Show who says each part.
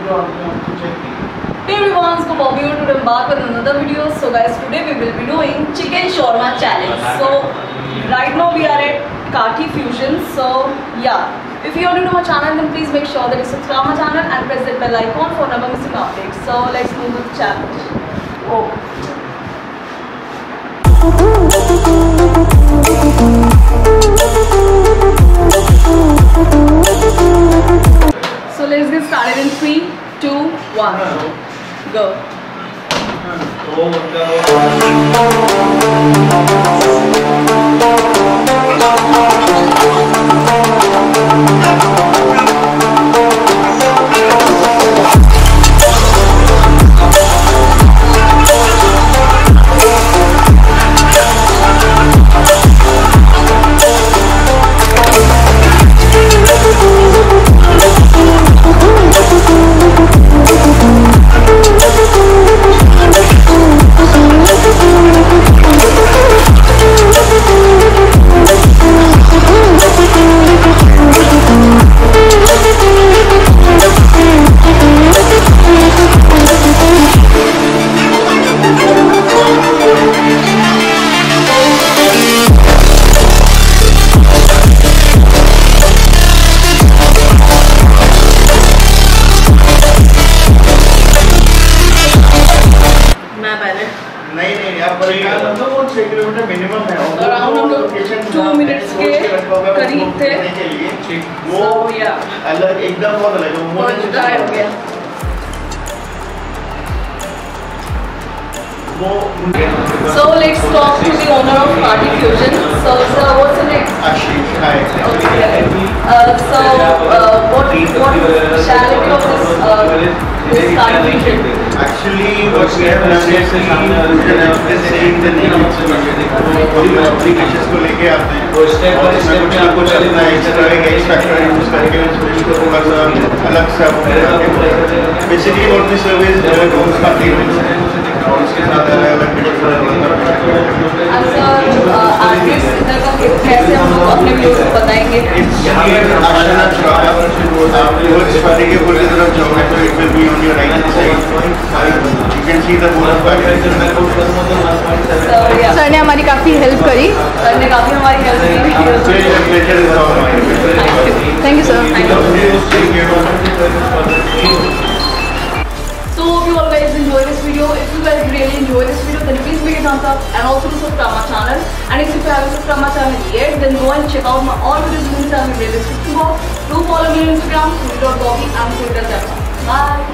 Speaker 1: Hey everyone, so Bobby here to embark on another video. So guys, today we will be doing chicken shawarma challenge. So right now we are at Kaathi Fusion. So yeah, if you are new to my channel, then please make sure that you subscribe my channel and press that bell icon for never missing updates. So let's move to the challenge. Oh. So let's get started in 3, 2, 1, go.
Speaker 2: Minimum है
Speaker 1: around हम लोग 2 minutes के करीब थे
Speaker 2: वो अलग एकदम बहुत अलग है
Speaker 1: हो गया So let's talk to the owner of Kaathi Fusion. So sir, what's your name?
Speaker 2: Ashish. Hi.
Speaker 1: Okay. So what speciality of this Kaathi Fusion?
Speaker 2: Actually, what we have done is we saying the name of the applications को लेके आते हैं और इसमें कुछ ना कुछ अपना एक्स्ट्रा एक फैक्टर यूज करके उसको थोड़ा सा अलग सा basically what we serve is our own Kaathi और उसके साथ अलग
Speaker 1: आर्टिस्ट इधर का कैसे हम लोग अपने व्यूअर्स को बताएंगे
Speaker 2: आशना चौराहा आप व्यूअर्स वाले के पूरी तरफ जाओगे तो it will be on your right side you can see the board
Speaker 1: sir ने हमारी काफ़ी हेल्प करी थैंक यू सर So hope you all guys enjoy this video. If you guys really enjoy this video, then please make a thumbs up and also subscribe my channel. And if you haven't subscribed my channel yet, then go and check out my all videos in the playlist. Do follow me on Instagram, foodie.bobby and foodie.jrur. Bye.